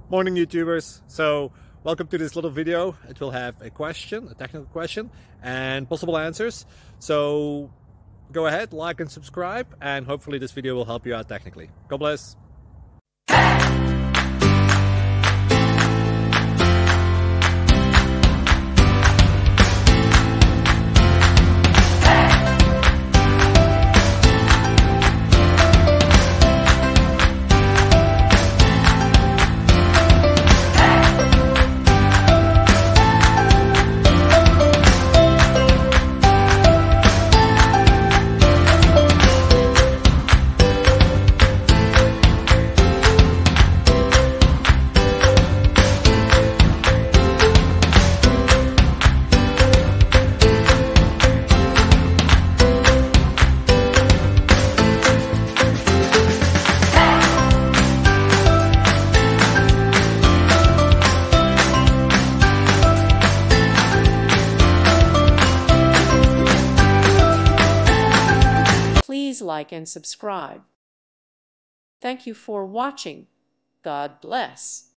Morning YouTubers. So welcome to this little video. It will have a question, a technical question, and possible answers. So go ahead, like and subscribe, and hopefully this video will help you out technically. God bless. Please like and subscribe. Thank you for watching. God bless.